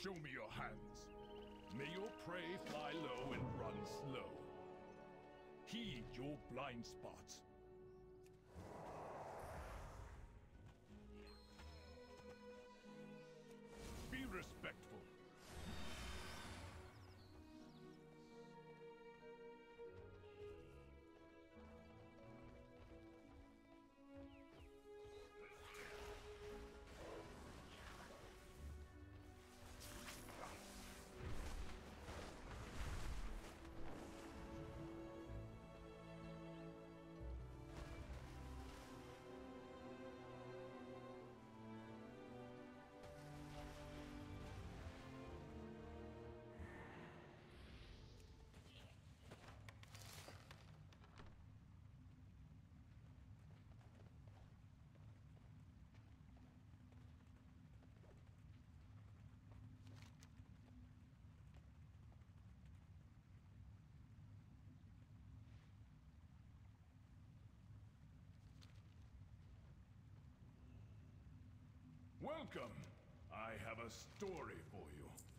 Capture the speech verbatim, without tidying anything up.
Show me your hands. May your prey fly low and run slow. Heed your blind spots. Be respectful. Welcome. I have a story for you.